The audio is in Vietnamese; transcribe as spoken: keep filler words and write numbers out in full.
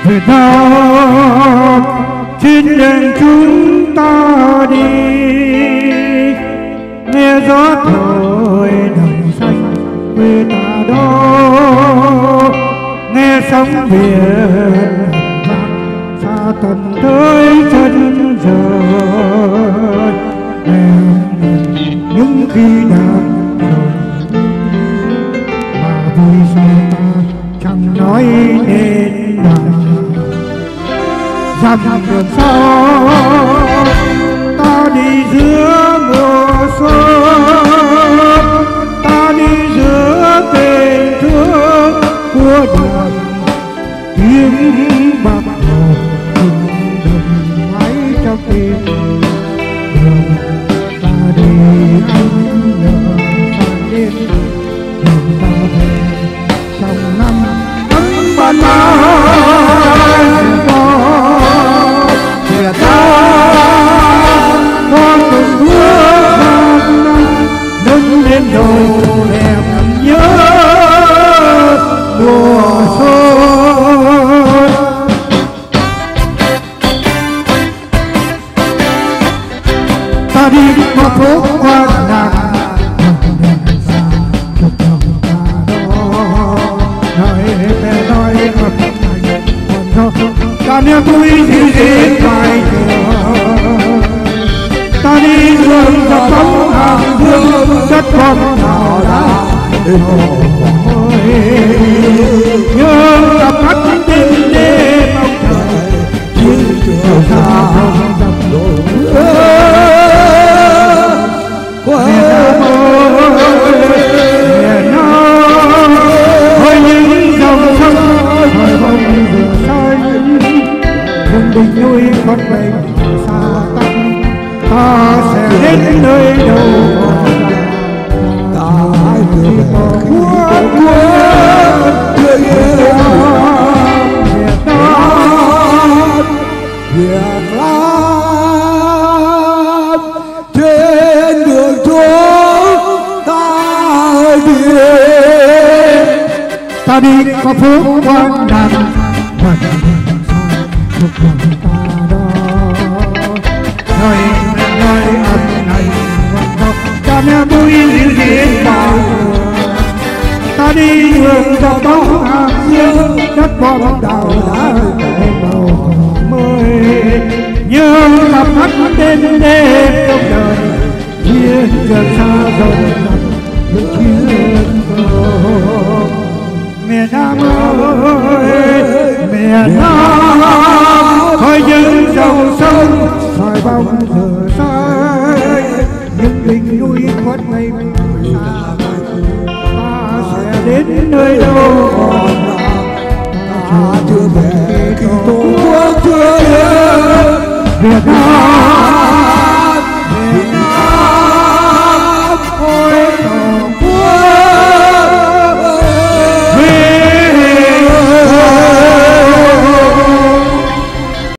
Việt Nam trên đường chúng ta đi, nghe gió thổi đồng xanh quê ta đó, nghe sóng biển vang xa tận tới chân trời. Những khi nào rồi mà vì sao ta chẳng nói nên lời, dặm đường sau ta đi giữa mùa xuân, ta đi giữa tình thương của đời, tiếng bạc hồ từng đồng mãi trong tim đường ta đi. Anh nhớ ta đến đường ta về trong năm ấm ban mai Việt Nam con từng bước nâng lên đồi đẹp nhớ mùa xuân. Ta đi qua phố qua làng chúc lòng ta đó, nói về nói ấp thành còn thơ ta niềm vui dịu dịu ngoài đường. Ta đi đường dọc bóng hàng hương đất con nào đã đến hồi nhớ gặp mắt tình đêm mong trời chiều chiều xa không dặm đổ miền Nam ơi những dòng sông thời bóng vừa xanh rừng bình núi con bay xa tăm, ta sẽ đến nơi đâu ta vừa bỏ cuốn cuốn người Việt Nam Việt Nam trên đường chúng ta đi. Ta đi qua phố quan đàn và chúc mừng ta đó, nói nói âm này còn ta niềm vui dịu dịu bao. Ta đi đường dọc bóng hàng dương đất bom đào đã để màu mới như cặp mắt đêm đêm trong đời thiên trường xa rộng rãi những chiến công. Miền Nam ơi miền Nam ơi những dòng sông soi bóng giờ say, những đỉnh núi khuất mây xa ta sẽ đến nơi đâu còn ta chưa về khi tổ quốc chưa đến. Việt Nam